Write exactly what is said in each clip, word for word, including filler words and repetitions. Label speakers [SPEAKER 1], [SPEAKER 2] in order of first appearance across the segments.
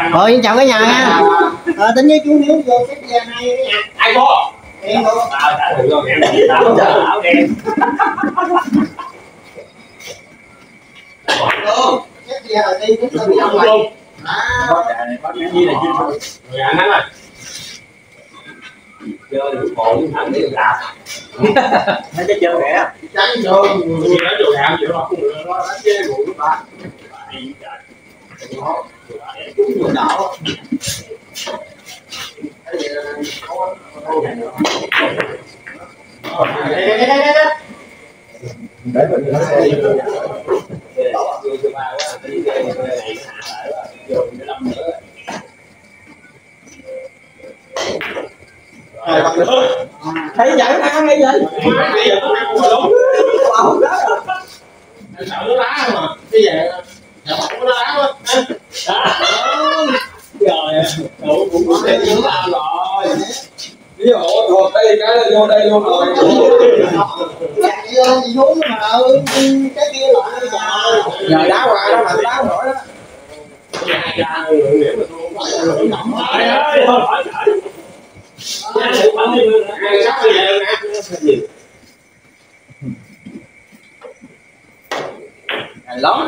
[SPEAKER 1] Rồi chào cả nhà nha. Ờ, tính với chú Hiếu vô xếp ra hai cái nhà.
[SPEAKER 2] Ai vô?
[SPEAKER 1] Em vô.
[SPEAKER 2] À, đã thử rồi, em đã áo đen.
[SPEAKER 1] Luôn. Xếp ra rồi đi cũng tự
[SPEAKER 2] Không luôn.
[SPEAKER 1] À.
[SPEAKER 2] Có trà này, có cái gì này chứ. Rồi anh Thắng ơi. Chơi được bộ với thằng biết làm. Nó chơi chơi kìa.
[SPEAKER 1] Trắng vô.
[SPEAKER 2] Người đó vô làm gì đó không được nó đánh chế của các bạn. Ai trời. Nó
[SPEAKER 1] Cũng nhiều đỏ. Đây đây đây đây đây.
[SPEAKER 2] để mình nó sẽ
[SPEAKER 1] thấy dẫn ăn hay vậy?
[SPEAKER 2] sợ nó đá mà cái gì nhà bọc nó đá quá rồi đủ cũng có thể giữ làm rồi ví dụ thuộc đây cái là vô đây luôn rồi
[SPEAKER 1] vô gì xuống mà cái kia lại trời
[SPEAKER 2] giờ đá qua đó mà đá nổi đó trời ơi thôi phải lắm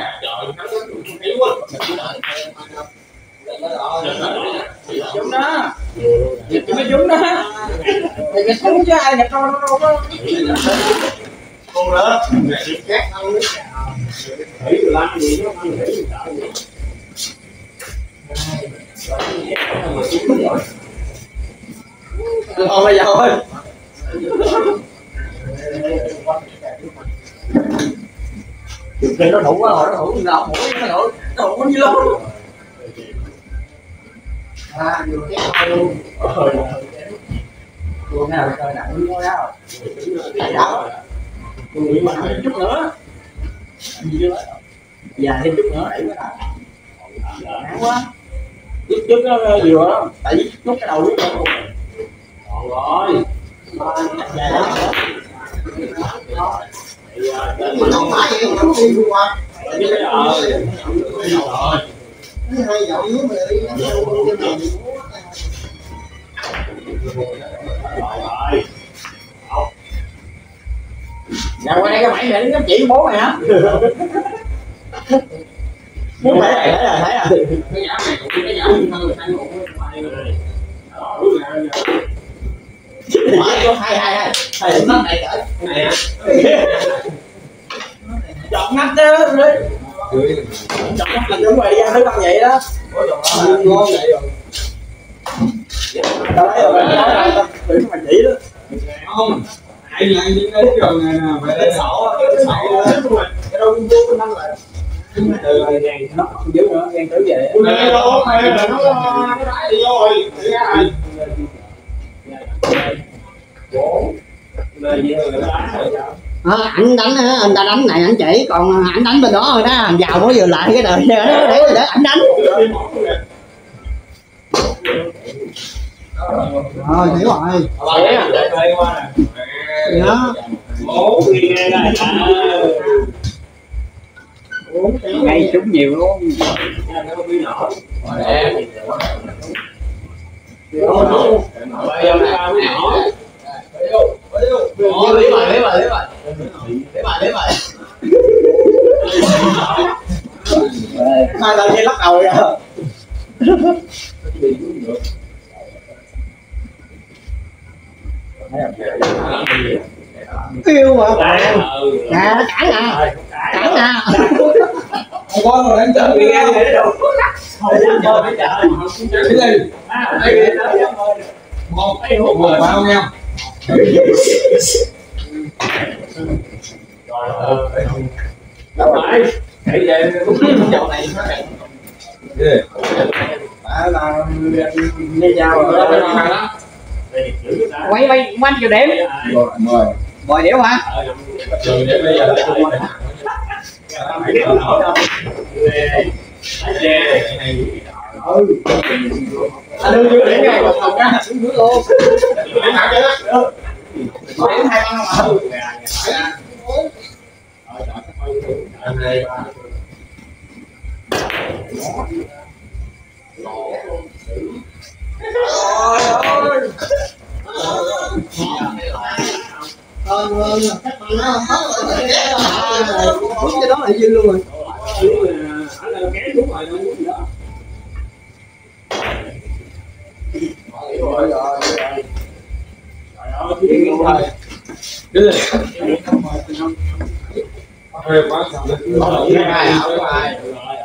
[SPEAKER 2] chúng đó thì mới chúng đó thì cái thúng chứ ai nhập đâu đâu có
[SPEAKER 1] con nữa chắc ăn nước
[SPEAKER 2] thủy từ lắm gì nó ăn thủy sợ
[SPEAKER 1] thôi bây giờ thôi
[SPEAKER 2] khi nó đủ quá rồi nó đủ nào mũi nó đủ nó đủ như lắm
[SPEAKER 1] à nhiều cái thôi luôn
[SPEAKER 2] luôn nào chơi nặng như thôi đâu
[SPEAKER 1] đó
[SPEAKER 2] tôi mà thêm chút nữa già thêm chút nữa đẩy cái nào nặng quá chút chút nó vừa đó tại vì chút cái đầu biết đâu còn rồi
[SPEAKER 1] dài đó mình không phải vậy không đi luôn à
[SPEAKER 2] chứ cái rồi
[SPEAKER 1] rồi hai dậu dưới mà đi
[SPEAKER 2] rồi nhà qua đây cái mày này nó chỉ bố mày hả
[SPEAKER 1] muốn thấy này thấy là thấy à
[SPEAKER 2] cái nhà này cái nhà người ta ngủ
[SPEAKER 1] mở cho hai hai hai hai nó này cỡ
[SPEAKER 2] này
[SPEAKER 1] chọn nắp đó
[SPEAKER 2] chọn nắp là chuẩn bị ra thứ con vậy đó
[SPEAKER 1] ngon vậy rồi
[SPEAKER 2] tao lấy rồi tao mà chỉ đó
[SPEAKER 1] không ai lại những cái rồi nè phải lấy sổ sổ cái đâu vô năm lại
[SPEAKER 2] từ ngàn nó không dưới nữa ngàn tới về
[SPEAKER 1] nghe đâu mày nó nó đãi đi vô rồi đi ra rồi à, anh đánh anh ta đánh này anh chỉ còn anh đánh bên đó rồi đó anh vào mới vừa lại cái đời để để để anh đánh rồi hiểu rồi đó
[SPEAKER 2] ngay trúng nhiều luôn
[SPEAKER 1] lấy bài lấy bài lấy bài lấy bài lấy bài hai lần lắc đầu rồi yêu mà nè nó cản nè cản nè
[SPEAKER 2] con rồi anh chơi bị gan để đồ không chơi phải chờ cái gì một cái hộp mười bao nha rồi ơi đâu phải để về chỗ này nó đẹp
[SPEAKER 1] à là
[SPEAKER 2] nghe chào rồi
[SPEAKER 1] quay quay quanh chiều điểm
[SPEAKER 2] rồi mời
[SPEAKER 1] mời điểu hả
[SPEAKER 2] trường để bây giờ
[SPEAKER 1] ừ anh đưa vô điểm này một thằng ra xuống dưới luôn điểm nào chứ điểm hai con không Ờ, chắc mà nó không có cái đó lại dư luôn rồi.
[SPEAKER 2] Ở đây kéo đúng rồi, đâu muốn gì đó.
[SPEAKER 1] Rồi rồi rồi.
[SPEAKER 2] Trời ơi, cái gì rồi.
[SPEAKER 1] Cái gì? Hơi quá sao đấy. Rồi, cái ai ảo cái ai.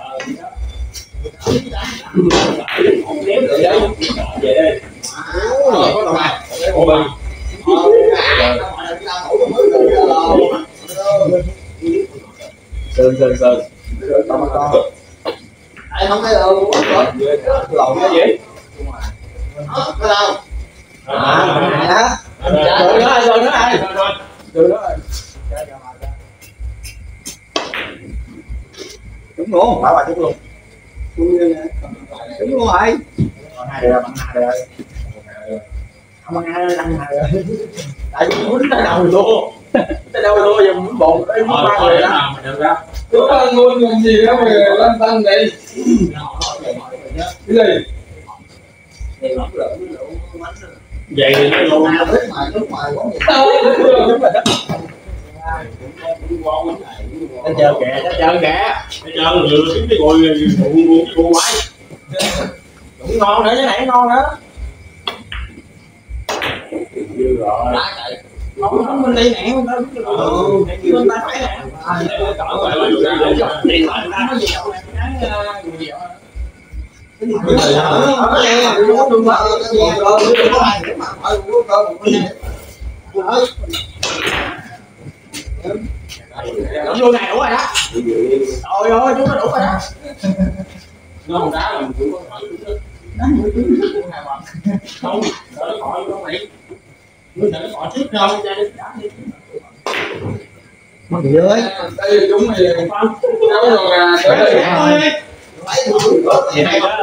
[SPEAKER 2] Không đếm được đấy. Về đây.
[SPEAKER 1] Rồi, có tao này. Ủa bình. Sơn sơn sơn. Ai không thấy đâu, lộn cái gì? Cái đâu? À, rồi đó, rồi đó ai? Rồi đó. Đúng luôn, bảo bà đúng luôn. Đúng luôn rồi. Hai rồi, bằng hai rồi. Không bằng hai, bằng hai rồi. Tại vì muốn tới đầu luôn. Tới đầu luôn giờ muốn bột tới muốn ba người đó. Đúng rồi, luôn làm gì đó mà lên tân đi. Cái gì?
[SPEAKER 2] Vậy thì nó luôn.
[SPEAKER 1] Nước ngoài, nước ngoài có gì?
[SPEAKER 2] Nó chờ kìa, nó chờ kìa. Nó chờ lừa kiếm cái gùi, cái gùi quái. Cũng ngon nữa, cái này ngon nữa. Dư rồi. Không, không, mình đi nè, mình ta biết được. Ừ, mình ta phải nè. Cỡ lại là được ra. Đi lại ta có gì đâu nè, cái người gì đâu. Cái gì đó. Ở đây là đúng đúng rồi. Đủ vô này đủ rồi đó. Trời ơi, chúng nó đủ rồi đó. Nó không đá là mình cũng có hỏi chúng đó. Đá mũi chúng nó hài bằng. Không, đỡ hỏi con này. Ngươi đỡ hỏi trước đâu, ra đi đá đi.
[SPEAKER 1] Mắc gì ơi? Đây chúng mày không. Đâu rồi à, tới đây. Thì hay đó.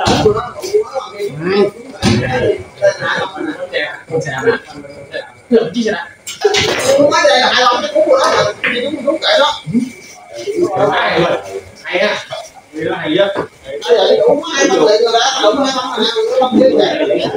[SPEAKER 2] Được chi vậy?
[SPEAKER 1] Không nói đây là hài lòng cái cú của nó rồi. Thì chúng đúng kệ đó.
[SPEAKER 2] Hay rồi. Hay á. Vì nó hay á.
[SPEAKER 1] Bây giờ đúng hai bằng liền rồi đó. Đúng hai bằng nào cũng không biết vậy.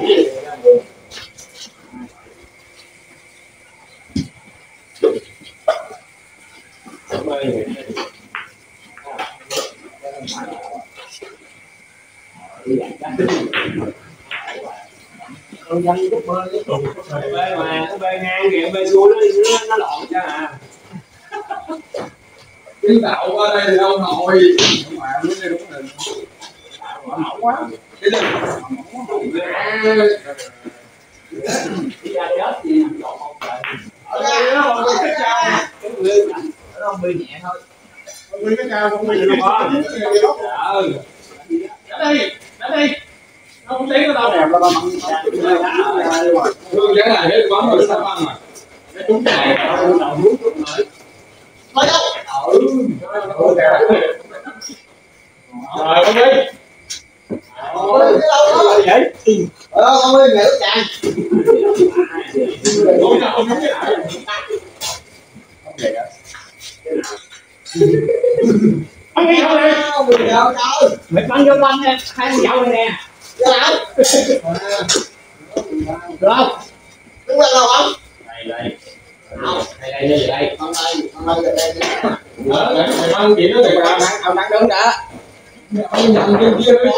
[SPEAKER 2] Con dân chút bơi chứ. Bơi mà, nó bơi ngang kìa, bơi xuôi nó, nó lộn cho à.
[SPEAKER 1] Cái đạo qua đây thì đâu nổi. Mà lúc đây đúng là mỏng quá. Cái gì?
[SPEAKER 2] Đi ra chết gì nằm lộn một trời.
[SPEAKER 1] Ở đây nó còn cái chai.
[SPEAKER 2] Nó không bơi nhẹ thôi.
[SPEAKER 1] Không biết cái chai không biết được không?
[SPEAKER 2] Ừ. Đến đi, đến đi. Nó không tiếng nó đâu đẹp là bằng
[SPEAKER 1] Hương cái này hết bấm rồi sao băng mà.
[SPEAKER 2] nó trúng này, đầu muốn trúng rồi.
[SPEAKER 1] Thôi đâu?
[SPEAKER 2] Ừ.
[SPEAKER 1] Rồi con đi. Ôi cái đâu đó
[SPEAKER 2] Vậy?
[SPEAKER 1] ờ con ơi nhảy chàng.
[SPEAKER 2] Ôi sao không trúng cái lại?
[SPEAKER 1] Không vậy á.
[SPEAKER 2] Bắn cái dậu này.
[SPEAKER 1] Mình đâu đâu.
[SPEAKER 2] Mày bắn vô quanh nè, hai con dậu này nè.
[SPEAKER 1] Cái nào?
[SPEAKER 2] Được không?
[SPEAKER 1] Đứng lên đâu không?
[SPEAKER 2] Đây đây. Không, đây đây đây đây.
[SPEAKER 1] Con đây, con đây đây đây.
[SPEAKER 2] Đó, để mày bắn chuyện đó thì ông đang ông đang đứng đã.
[SPEAKER 1] Ông nhận cái kia đi.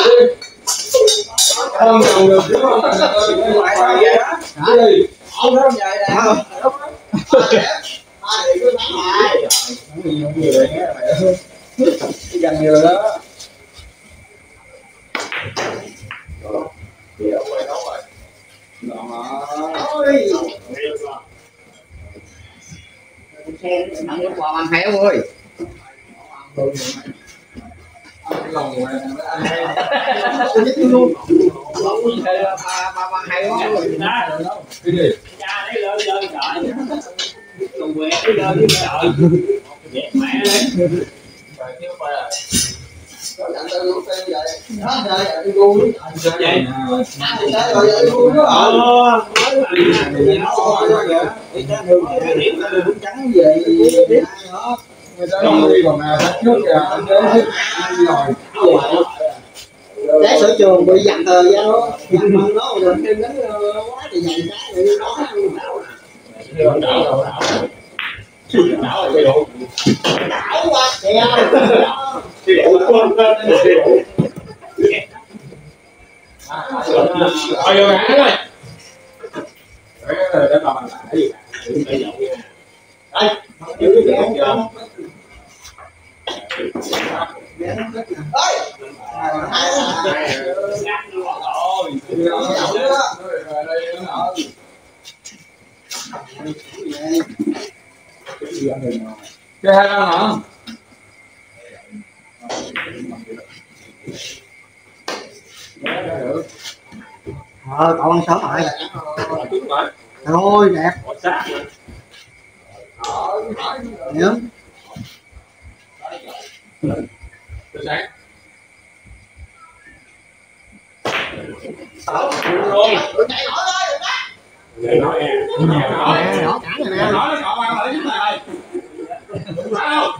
[SPEAKER 1] Ông nhận được chứ không?
[SPEAKER 2] Ngoài ngoài vậy đó.
[SPEAKER 1] Đi.
[SPEAKER 2] Ông đó vậy nè.
[SPEAKER 1] Ba điểm cứ thắng lại. Thắng nhiều nhiều rồi nghe mày. Gần nhiều rồi đó. Đi đâu rồi, đâu rồi. Rồi.
[SPEAKER 2] Xe nó nặng quá bằng héo ơi.
[SPEAKER 1] Lòng rồi.
[SPEAKER 2] Tôi biết luôn. Ba ba ba hay quá.
[SPEAKER 1] Cái gì?
[SPEAKER 2] Cha đấy lớn lên trời. Còn quẹt cái lên với trời. Dẹp mẹ đấy.
[SPEAKER 1] Rồi kêu bà là có nhận tôi luôn tiêu vậy. Đó rồi tôi ngu luôn.
[SPEAKER 2] Sao vậy?
[SPEAKER 1] Nãy thì tới rồi vậy ngu đó.
[SPEAKER 2] Ờ, nói mà đi nó rồi vậy. Đi ra đường cái điểm là đường trắng về biết đó.
[SPEAKER 1] Người ta không đi còn nào thách trước kìa, anh chế thích đi rồi.
[SPEAKER 3] Té sở trường bị dặn thời ra nó dặn bằng nó rồi thêm nó quá thì dày giá rồi nó
[SPEAKER 2] đảo đảo đảo là cái độ
[SPEAKER 3] đảo quá kìa
[SPEAKER 2] cái độ con rồi rồi hả rồi để để mà mình làm cái gì đây giữ cái dọn chưa
[SPEAKER 1] chơi hai con hả?
[SPEAKER 3] Ờ, cậu ăn sớm rồi. Rồi đẹp. Nhớ.
[SPEAKER 2] rồi nói nghe
[SPEAKER 3] Nhỏ cả rồi nè.
[SPEAKER 2] nói nó còn ăn lại chúng này phải không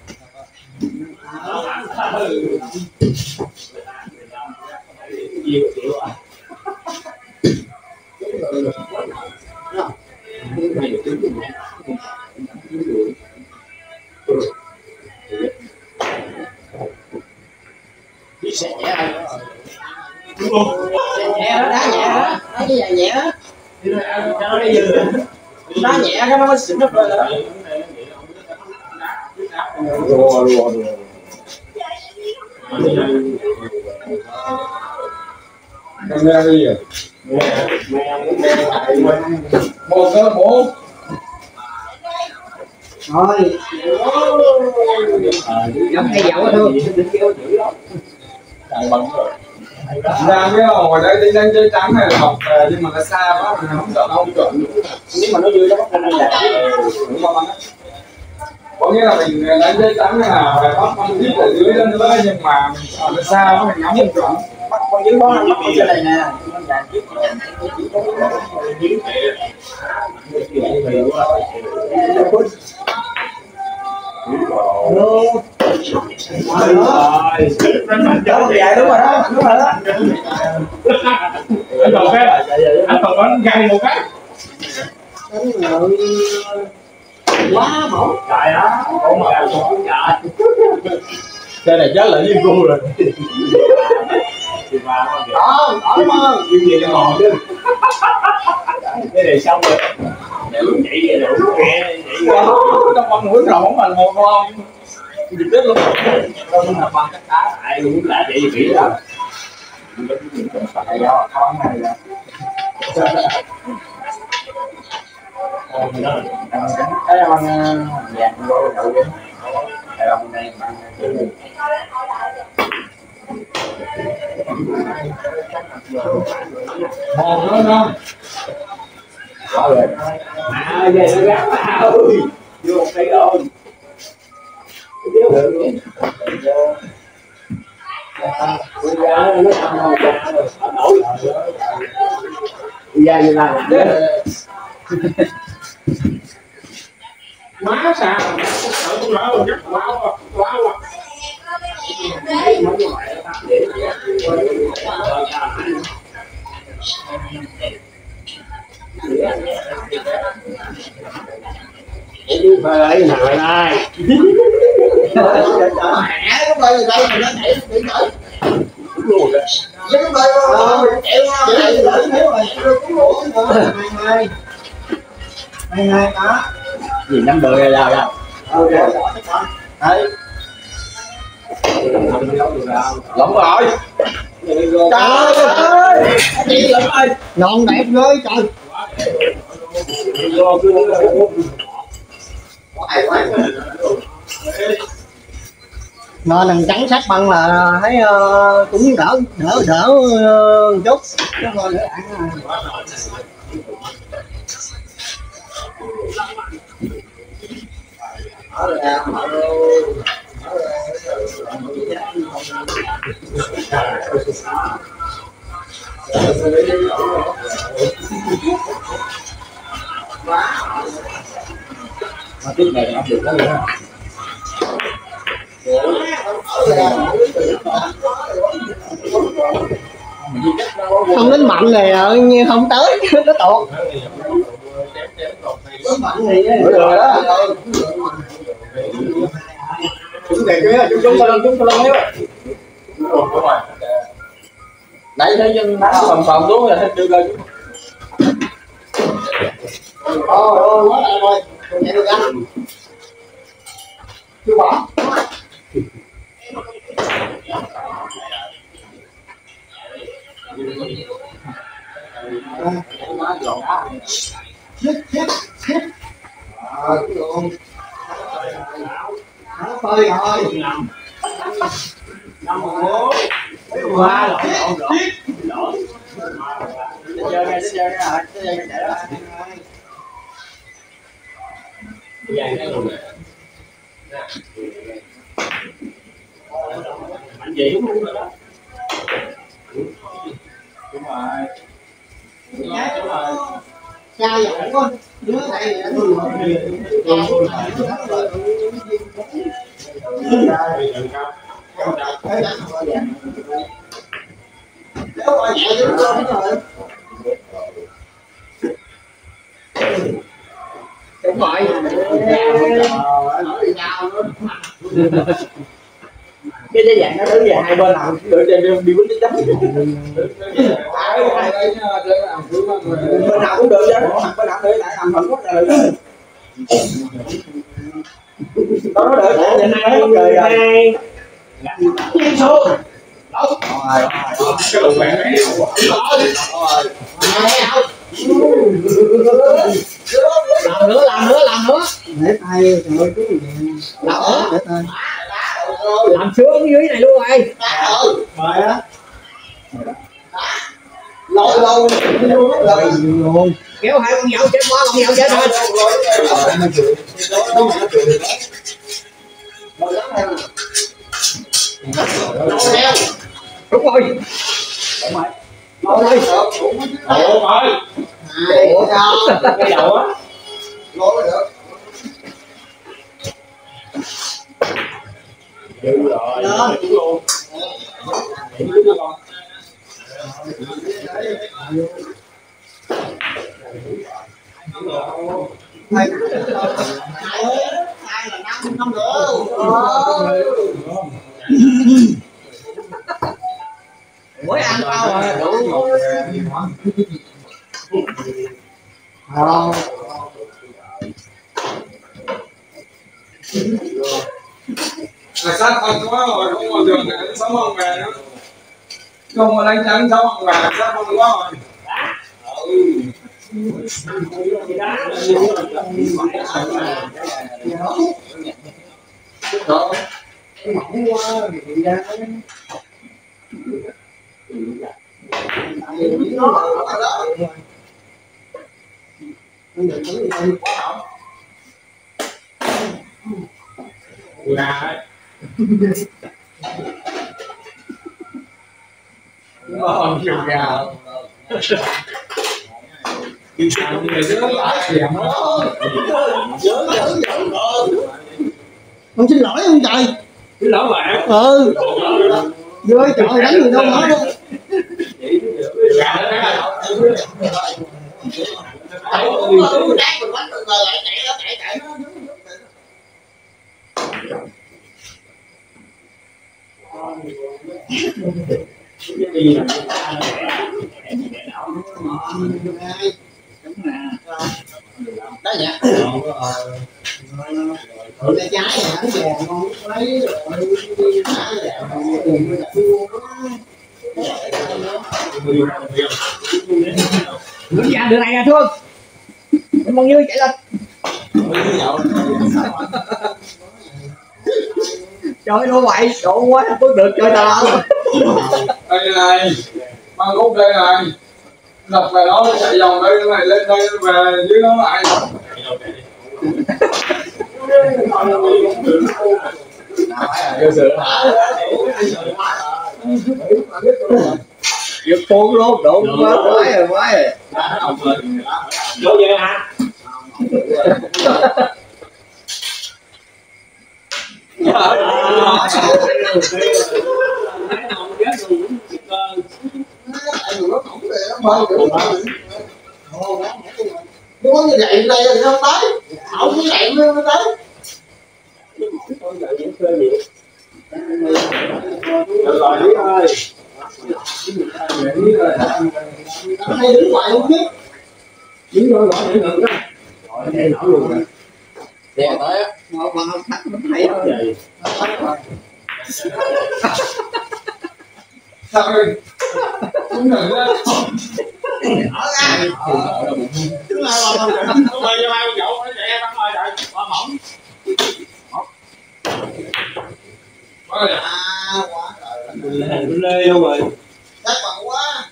[SPEAKER 2] nhiều triệu à
[SPEAKER 3] Xe nhẹ nhẹ đó, đá nhẹ đó, đá cái nhẹ đó, đá nhẹ cái nó mới xịn nó rồi đó.
[SPEAKER 1] Rùa rùa rùa Cầm ra đi rồi một cơ một
[SPEAKER 3] Rồi giống cây dậu thôi.
[SPEAKER 1] ra cái hồi đấy đi đánh chơi trắng này là học về nhưng mà nó xa quá mình không sợ không chuẩn
[SPEAKER 3] Nếu mà nó vui nó bắt khả năng là
[SPEAKER 1] có nghĩa là mình đánh chơi trắng này là phải bắt con tiếp ở dưới lên nữa nhưng mà mình sợ nó xa quá mình ngắm không chuẩn
[SPEAKER 3] bắt con dưới bó nó bắt con trên này nè.
[SPEAKER 2] Cháu
[SPEAKER 3] Dạ đúng rồi đó, đúng rồi đó.
[SPEAKER 2] anh còn cái anh còn có gay một cái
[SPEAKER 3] Quá mẫu.
[SPEAKER 2] trời á cổ mà trời
[SPEAKER 1] chơi này chết là liên cu rồi
[SPEAKER 3] Đó, đó đúng không?
[SPEAKER 2] như gì cho ngồi chứ cái này xong rồi để uống vậy vậy là uống nghe
[SPEAKER 1] trong con mũi rộng mà một con dịch chết luôn
[SPEAKER 2] không là bằng cách đá ai uống đã vậy kỹ đó
[SPEAKER 1] phải đó con này là cái là bằng vàng vô đậu đi cái là bằng này bằng một nữa không
[SPEAKER 2] rồi à vậy nó gắn vào ơi vô một cây rồi thiếu được bây giờ nó ăn ngon rồi nổi bây giờ như là má sao sợ con lỡ chắc quá quá quá
[SPEAKER 3] Mà lấy nào đây? Mẹ cái bay này đây mà nó nhảy bị nhảy.
[SPEAKER 2] luôn đấy
[SPEAKER 3] Cái bay nó chạy qua chạy lại thế mà rồi cũng lỗ nữa. Hai hai hai đó.
[SPEAKER 1] gì năm bự rồi đâu đâu
[SPEAKER 3] Ok. Đấy.
[SPEAKER 1] lỏng rồi
[SPEAKER 3] Trời ơi. Chị lắm ơi. Ngon đẹp ghê trời. Nó đằng trắng sát băng là thấy uh, cũng đỡ đỡ đỡ uh, chút chứ thôi đỡ ăn
[SPEAKER 1] mà tiếp này áp được đó nữa
[SPEAKER 3] Không đánh mạnh này như không tới nó tuột. Đánh mạnh thì rồi đó. Chúng này cái chúng chúng ta chúng ta lâu hết.
[SPEAKER 1] Đấy thấy chân đá phòng phòng xuống là hết chưa lên.
[SPEAKER 3] Ôi ôi quá lại rồi. Chạy được anh. Chưa bỏ. Chết chết chết. Ờ cái luôn. Nó phơi rồi. Năm một. Qua rồi.
[SPEAKER 1] Chơi ngay, chơi ngay rồi, chơi ngay chạy đó.
[SPEAKER 2] Dài cái luôn nè. Mạnh gì đúng luôn rồi đó.
[SPEAKER 1] Đúng rồi.
[SPEAKER 3] Đúng rồi. Sao vậy con? Đứa này nó luôn rồi. Nếu mà nhẹ chứ không rồi. Đúng rồi.
[SPEAKER 1] Cái dây dạng nó đứng về hai bên nào cũng đợi trên đi quýnh chắc. Bên nào cũng được chứ, bên nào để lại làm phần quốc rồi. Đó nó đợi lại hai người rồi. Liên số. Đúng rồi.
[SPEAKER 2] Cái lục bạn ấy.
[SPEAKER 3] Làm nữa, làm nữa, làm nữa. Để tay trời ơi cái gì làm nữa, để tay. Làm xuống dưới này luôn rồi. Rồi á. Lôi lôi lôi luôn. Kéo hai con nhậu chết quá, con nhậu chết rồi. Đúng rồi. Đúng rồi. Lôi ơi.
[SPEAKER 2] Ủa ơi.
[SPEAKER 3] Ủa sao?
[SPEAKER 2] Cái đầu á.
[SPEAKER 3] Lôi được.
[SPEAKER 2] Dữ rồi. Đó, đúng luôn.
[SPEAKER 3] Hai hai là năm năm nữa. Mới ăn bao rồi đủ. Không.
[SPEAKER 4] Là sát phân quá rồi, không còn đường này sống bằng về nữa. Không có đánh trắng sống bằng về, sát phân quá rồi.
[SPEAKER 3] Mỏng quá thì ra
[SPEAKER 2] Là
[SPEAKER 1] Ngon chiều gà.
[SPEAKER 4] Đi sang người chứ lại điểm đó.
[SPEAKER 3] giỡn giỡn giỡn con xin lỗi ông trời.
[SPEAKER 2] cái lỡ bạn.
[SPEAKER 3] Ừ vô trời đánh người đâu nói đâu. Đó vậy. Ở đây trái này nó về con lấy rồi đi thả rồi tiền nó đặt luôn đó. Đưa ra đường này nè Thương. Em mong như chạy lên. Trời nó vậy, độ quá không bước được chơi tao.
[SPEAKER 4] Đây này, mang cúc đây này. Đập về nó chạy vòng đây này lên đây về dưới nó lại.
[SPEAKER 1] Cơ sự giật cuốn luôn, đụng quá quái rồi quái rồi.
[SPEAKER 2] Vô về hả?
[SPEAKER 1] Muốn như vậy đây thì không tới, không như vậy mới tới.
[SPEAKER 2] Được rồi Lý ơi.
[SPEAKER 1] Hay đứng ngoài không biết.
[SPEAKER 2] Đứng rồi gọi để ngừng đó. Gọi để nổi luôn rồi. Đè tới á.
[SPEAKER 3] Một mà không thắt nó thấy rồi.
[SPEAKER 4] Sao ơi? Cũng ngừng đó.
[SPEAKER 1] Ở ra. Chứ là làm không được.
[SPEAKER 2] Không phải cho ai dậu nó chạy bắn ơi trời. Quá mỏng.
[SPEAKER 4] Ôi.
[SPEAKER 1] À quá trời.
[SPEAKER 2] Lên lê đâu rồi.
[SPEAKER 1] Chắc bằng quá.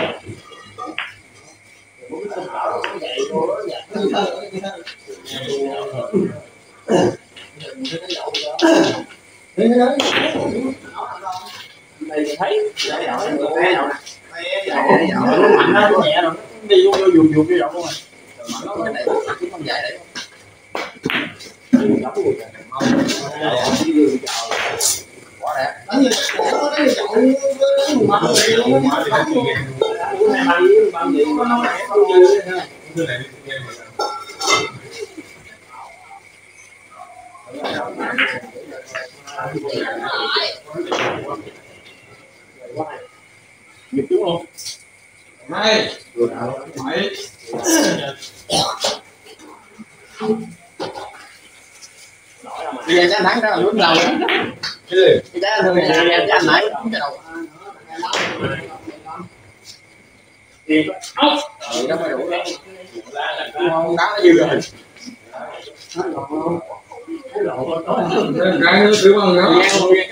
[SPEAKER 2] Này thì thấy dễ dậu đấy, dễ dậu
[SPEAKER 1] Dễ dậu.
[SPEAKER 2] nó mạnh nó nó nhẹ rồi, nó đi vô vô dùng dùng cái dậu luôn rồi. Mà nó cái này chứ không dễ đấy. Quá đẹp.
[SPEAKER 1] Đánh như nó đánh như chậu nó mặn vậy luôn nó không luôn.
[SPEAKER 2] Bao nhiêu nó nó đẹp bao nhiêu ha. Giật chúng luôn.
[SPEAKER 4] Này. Mày.
[SPEAKER 1] Bây giờ anh thắng đó là lúc đầu đó.
[SPEAKER 4] Cái gì?
[SPEAKER 1] Cái trái thường này em anh nãy cái đầu.
[SPEAKER 2] Thì ốc.
[SPEAKER 1] Thì nó mới đủ đó.
[SPEAKER 2] Không đá nó dư rồi.
[SPEAKER 4] Cái nữa thứ bằng nữa.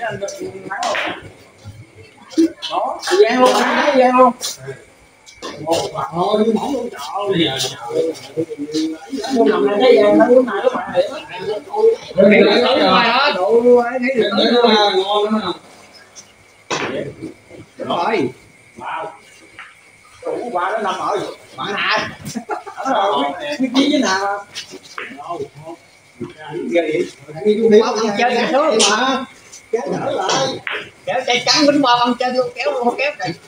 [SPEAKER 2] Đó, gian luôn, gian luôn.
[SPEAKER 1] Thôi cứ mỏng luôn trời.
[SPEAKER 2] Nó nằm đây thấy gian nó lúc này lúc này.
[SPEAKER 4] Cái đấy nó
[SPEAKER 3] ngoài
[SPEAKER 4] là.
[SPEAKER 3] đó độ ấy thấy được
[SPEAKER 4] Cái đấy nó là ngon lắm nè.
[SPEAKER 3] rồi.
[SPEAKER 2] Đủ qua nó nằm ở
[SPEAKER 1] Bạn hại.
[SPEAKER 2] nó
[SPEAKER 1] Biết chí với nào.
[SPEAKER 3] Bao bằng chơi cái số mà
[SPEAKER 1] Kéo trở lại.
[SPEAKER 3] kéo chạy trắng bánh bao bằng chơi luôn kéo không kéo này.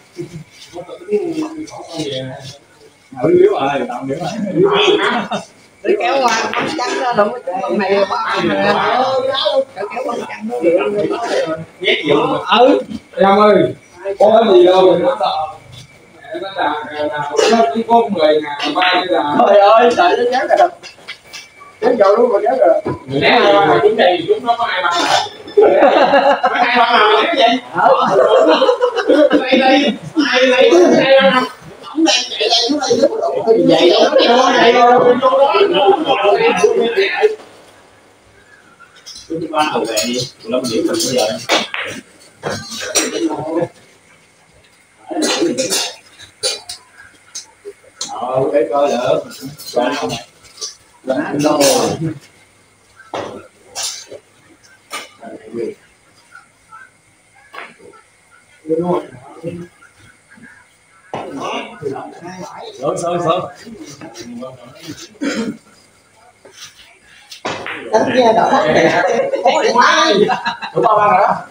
[SPEAKER 2] ừ yếu rồi, tao yếu rồi.
[SPEAKER 3] Để kéo qua bánh trắng đó đúng cái con này ba kéo kéo bánh trắng nó được.
[SPEAKER 2] Nhét vô.
[SPEAKER 3] Ừ.
[SPEAKER 4] Em ơi, có gì đâu mà nó sợ. Mẹ nó là là nó chỉ có mười ngàn ba cái là.
[SPEAKER 1] Trời ơi, trời nó kéo rồi. Kéo vô luôn rồi kéo rồi.
[SPEAKER 2] Nếu hai ba mà chúng đây chúng nó có hai ba hả? Có hai ba mà cái gì? Đây đây, hai đây, hai ba năm.
[SPEAKER 1] Ông đang chạy đây xuống đây xuống đủ.
[SPEAKER 2] Vậy đó, vô đây vô đó. Chúng ba hậu vệ đi, lâm điểm mình bây giờ. Ờ, cái coi được. Sao? Quá đâu. Rồi sao sao?
[SPEAKER 1] Đánh nghe đỏ. Ôi quá.
[SPEAKER 2] Đúng ba ba rồi đó.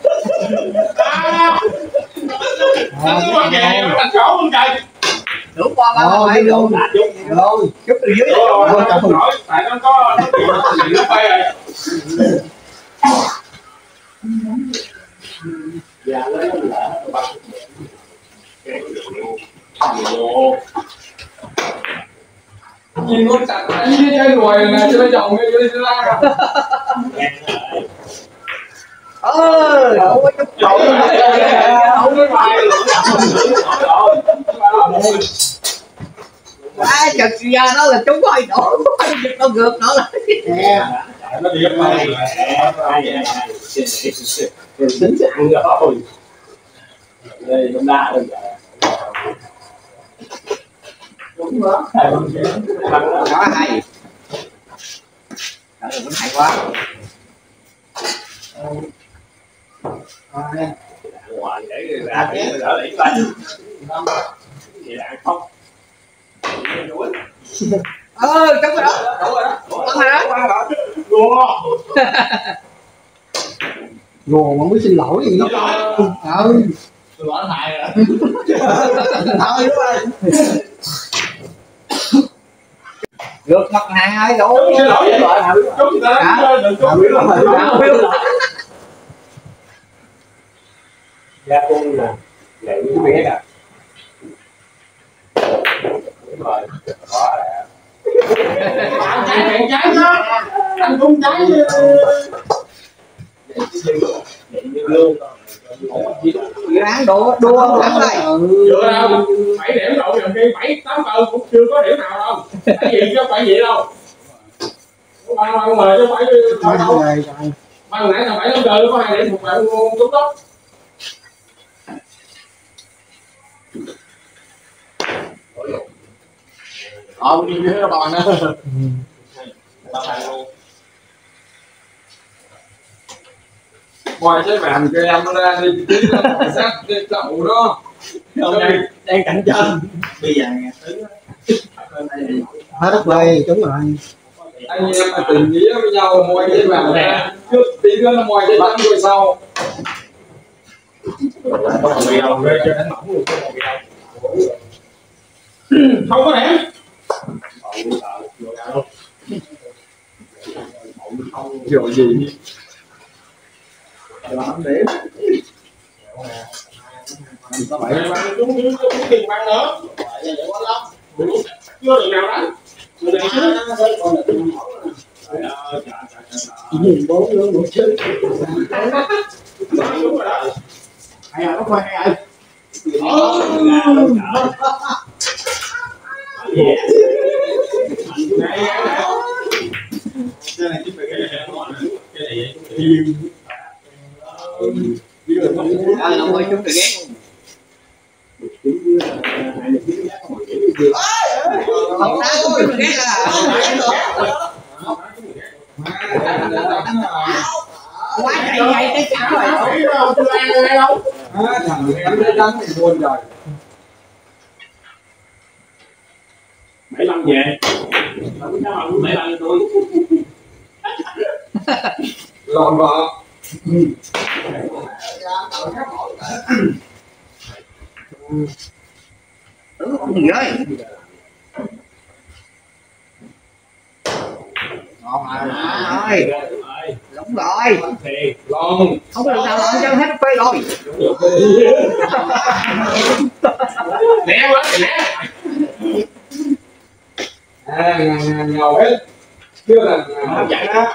[SPEAKER 2] Nó có bằng kìa, nó thành khổ luôn trời.
[SPEAKER 3] Đủ qua ba phải luôn.
[SPEAKER 1] Rồi,
[SPEAKER 3] Chút từ dưới
[SPEAKER 2] Rồi, không nổi, tại nó có nó bay rồi. Dạ, nó là bằng.
[SPEAKER 4] Nhìn nó chặt đánh cái chơi đuổi này cho nó chồng cái cái la.
[SPEAKER 3] ơ đủ cái chút
[SPEAKER 2] Không
[SPEAKER 3] trộn
[SPEAKER 2] cái bài
[SPEAKER 3] ai chật ra nó là chúng coi đổ nó gượt nó là
[SPEAKER 1] nè.
[SPEAKER 2] nó đi gấp hai tính sẵn rồi đây cũng đa rồi đúng đó
[SPEAKER 3] nó hay nó cũng hay quá
[SPEAKER 2] ngoài để ra để đỡ lấy tay vậy là không
[SPEAKER 3] ơ trong cái đó
[SPEAKER 2] đủ rồi đó
[SPEAKER 3] đúng rồi đó
[SPEAKER 2] đùa
[SPEAKER 3] Gồ mà mới xin lỗi gì
[SPEAKER 2] Xin lỗi.
[SPEAKER 3] Ừ.
[SPEAKER 2] Tôi bỏ thầy rồi.
[SPEAKER 3] Thôi đúng rồi. Được mặt hàng đâu.
[SPEAKER 2] Xin lỗi vậy. Chúng ta đừng có biết lỗi.
[SPEAKER 1] Dạ con là vậy cái biết à. Đúng rồi, có là
[SPEAKER 2] Anh trái bạn trái đó. Anh cũng trái
[SPEAKER 1] luôn.
[SPEAKER 3] Ráng đua đua lắm đây.
[SPEAKER 2] Chưa đâu. Bảy điểm rồi rồi khi bảy tám câu cũng chưa có điểm nào đâu. Cái gì chứ không phải gì đâu. Ba ba mời chứ phải thôi đâu. Ba nãy là bảy năm trời có hai điểm một bạn đúng đó.
[SPEAKER 1] Ờ, đi dưới nó bằng nữa.
[SPEAKER 4] Ngoài cái bàn cho em nó ra đi tí nó ngồi sát cái chậu đó.
[SPEAKER 1] Hôm nay đang cạnh tranh. Bây giờ nghe thứ
[SPEAKER 3] Hết đất quay đúng rồi.
[SPEAKER 4] Anh em mà tình nghĩa với nhau mua cái bàn ra trước tí nữa nó mua cái bánh rồi sau.
[SPEAKER 1] không bị đâu, cho đánh mỏng luôn, không bị đâu.
[SPEAKER 2] Không có điểm.
[SPEAKER 4] Kiểu gì
[SPEAKER 1] Làm điểm.
[SPEAKER 2] Có bảy bạn chúng chúng chúng tiền bạn nữa. Chưa được nào đánh. Được này chứ.
[SPEAKER 3] Nhìn bốn luôn một chứ.
[SPEAKER 2] Đúng rồi đó.
[SPEAKER 3] Hay à, nó khoai hay à.
[SPEAKER 1] Cái này chính là cái này cái này
[SPEAKER 3] À, nó quay chúng được ghét luôn. Không đá cũng được ghét à. Quá chạy ngay cái chảo rồi.
[SPEAKER 2] Chưa ăn được đâu.
[SPEAKER 4] à, thằng em nó đánh thì buồn rồi.
[SPEAKER 2] bảy lăm về. Bảy lăm tôi.
[SPEAKER 4] Lòn vợ.
[SPEAKER 3] Tưởng con gì ơi. Ngon rồi. Đúng rồi.
[SPEAKER 4] Lòn.
[SPEAKER 3] Không có được nào lộn cho hết phê rồi.
[SPEAKER 2] Nè quá nè.
[SPEAKER 4] À, ngàn ngàn ngầu hết. Chưa là
[SPEAKER 2] Không chạy đó.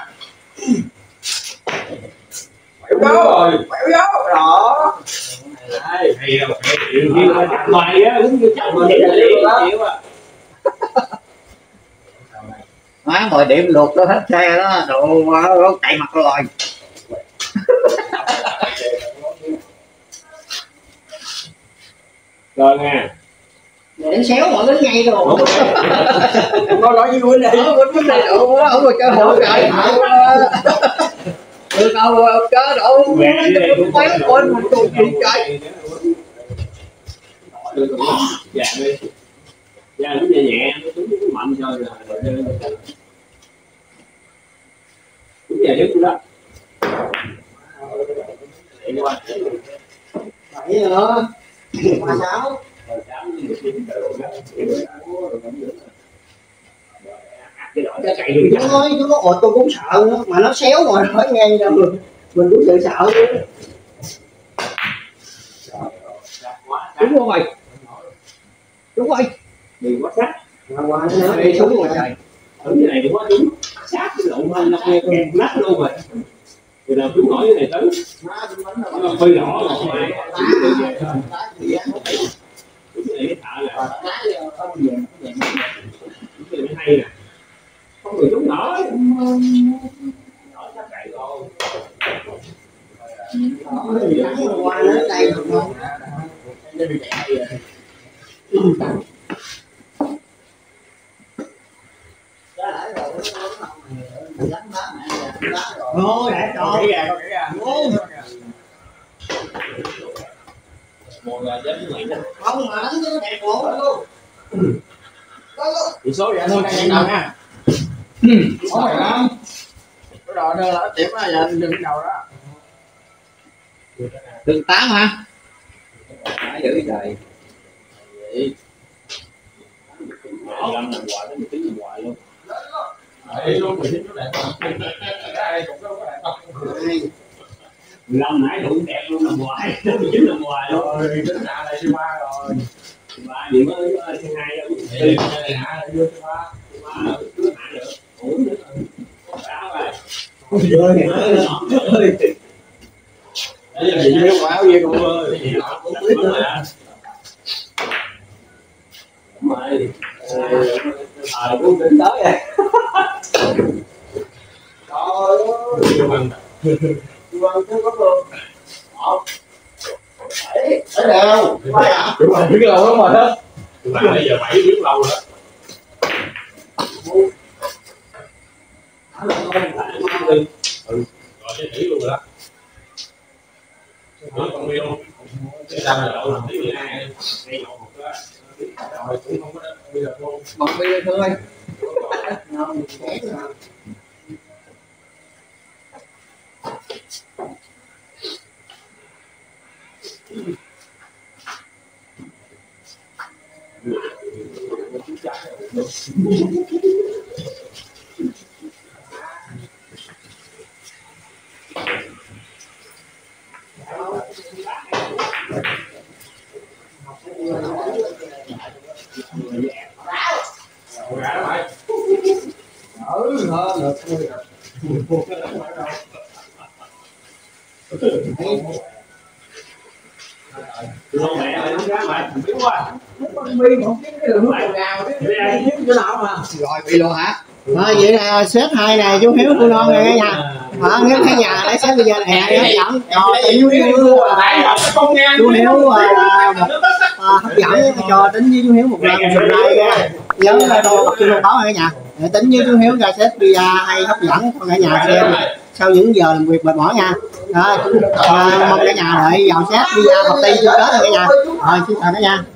[SPEAKER 4] quẹo dấu rồi.
[SPEAKER 3] Quẹo dấu đó.
[SPEAKER 1] đây hay đâu phải chịu như là ngoài á đúng như chắc mình chịu à.
[SPEAKER 3] Má mời điểm luộc đó hết xe đó, đồ nó chạy mặt rồi.
[SPEAKER 2] Rồi nè.
[SPEAKER 3] Để xéo mọi đến ngay rồi.
[SPEAKER 1] Có nói với Quỳnh đi.
[SPEAKER 3] Quỳnh Quỳnh đi đủ quá, không có chơi hộ rồi. Được đâu chơi đủ. Quay Quỳnh mình cùng gì chơi.
[SPEAKER 2] Dạ đi. Dạ nó nhẹ nhẹ, nó đúng cái mạnh rồi rồi. Đúng giờ nhất đó. Để qua.
[SPEAKER 3] Bảy nữa. Ba sáu.
[SPEAKER 2] Cái chạy đường
[SPEAKER 3] Chú nói chú nói ôi tôi cũng sợ nữa mà nó xéo rồi nói ngang ra mình mình cũng sợ sợ nữa. Đúng rồi. Đúng rồi.
[SPEAKER 2] đi quá sát.
[SPEAKER 3] Qua nữa đi xuống rồi trời.
[SPEAKER 2] Ở cái này thì quá đúng. Sát cái lộn lên nó nghe kẹt nát luôn rồi. Rồi nào chúng nổi cái này tới. Nó hơi đỏ rồi. Cái này thợ là cái này hay nè. Không người chúng nổi. Nổi sát chạy rồi.
[SPEAKER 3] Qua nữa đây được không? Ngô để cho
[SPEAKER 1] Cái gà, cái gà.
[SPEAKER 3] ngô
[SPEAKER 2] Một là dám với mày đó.
[SPEAKER 3] không mà đánh cái đẹp ngô luôn.
[SPEAKER 1] Tỷ số vậy thôi đang nhận đầu nha.
[SPEAKER 4] Có phải lắm.
[SPEAKER 1] Cái đồ đưa là điểm là giờ đừng đầu đó.
[SPEAKER 3] Đường tám hả? Phải giữ trời.
[SPEAKER 2] Làm làm hoài nó tính làm hoài luôn. Đấy luôn mình thích nó đẹp. Đây cũng có đẹp không?
[SPEAKER 3] Lâm nãy đủ đẹp luôn làm hoài, nó bị dính làm hoài
[SPEAKER 2] rồi, tính hạ này thứ ba rồi.
[SPEAKER 3] Thứ ba gì mới thứ hai đâu.
[SPEAKER 2] Thì này hạ là vô thứ ba.
[SPEAKER 3] Thứ ba cứ hạ được. Ủa nữa. Đá rồi. Ơi ơi.
[SPEAKER 2] Bây giờ chị biết áo gì cô ơi.
[SPEAKER 3] Mày ờ cũng tính tới rồi.
[SPEAKER 2] Trời ơi.
[SPEAKER 1] Vâng, chứ có luôn. Đấy, ở đâu? Quay à?
[SPEAKER 2] Đúng rồi, biết lâu lắm rồi đó. Mà bây giờ bảy biết lâu rồi đó. Ừ, rồi cái thủy luôn rồi đó. Thủy con miêu. Cái răng là đậu làm tí bữa nay. Ngay nhậu một đó. Rồi cũng không có đó. Bây giờ luôn.
[SPEAKER 3] Bằng bia thôi.
[SPEAKER 1] Ừ, hơn được thôi.
[SPEAKER 2] Luôn mẹ ơi, nó ra mày, biết quá.
[SPEAKER 1] Con bi không biết cái đường nào nào biết chỗ nào mà.
[SPEAKER 3] Rồi bị luôn hả? Thôi vậy là xếp hai này chú Hiếu cô non này cả nhà. Hả? Nếu cả nhà lấy xếp bây giờ là hẹn hấp dẫn cho chú Hiếu chú Hiếu hấp dẫn cho tính với chú Hiếu một lần một like nha. Nhớ đô bật chuông thông báo cả nhà. Để tính với chú Hiếu ra xếp video hay hấp dẫn cho cả nhà xem sau những giờ làm việc mệt mỏi nha. Rồi, à, mong cả nhà đợi vào xếp video học ti chưa kết rồi cả nhà. Rồi xin chào cả nhà.